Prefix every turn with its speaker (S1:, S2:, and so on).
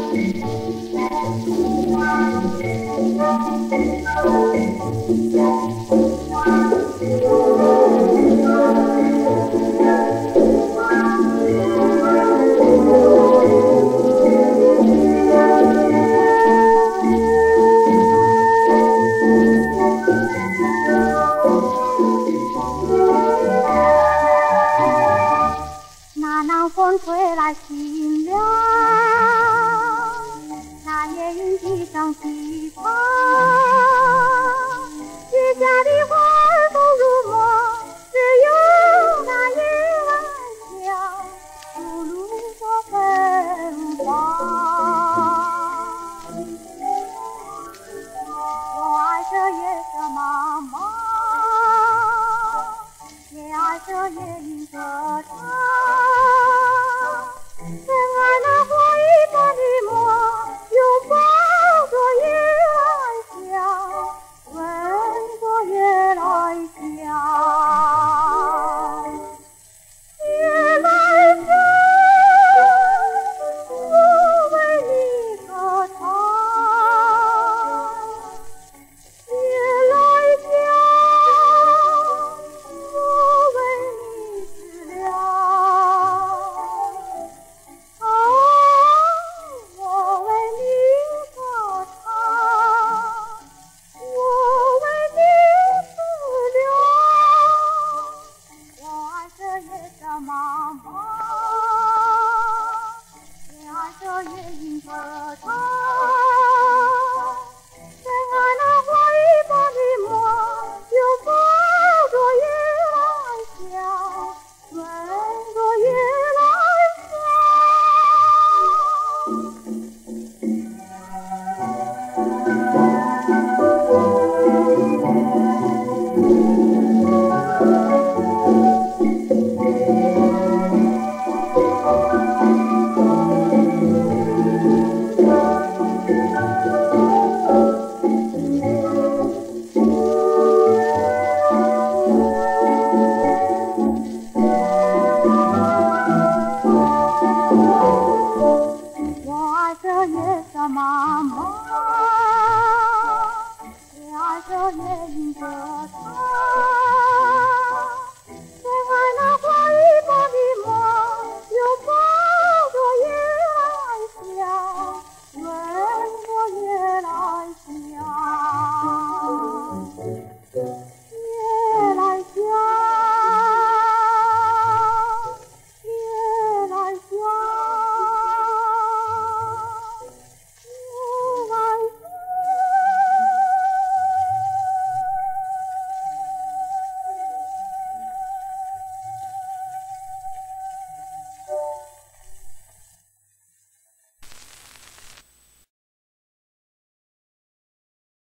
S1: 风吹来新凉，那夜莺啼声细唱，月下的花儿都入梦，只有那夜来香吐露着芬芳。我爱这夜色茫茫，也爱这夜莺歌唱。深爱那花一般的梦，拥抱着夜来香，吻着夜来香。夜来香，我为你歌唱。夜来香，我为你知了。茫茫，也爱这夜莺歌唱。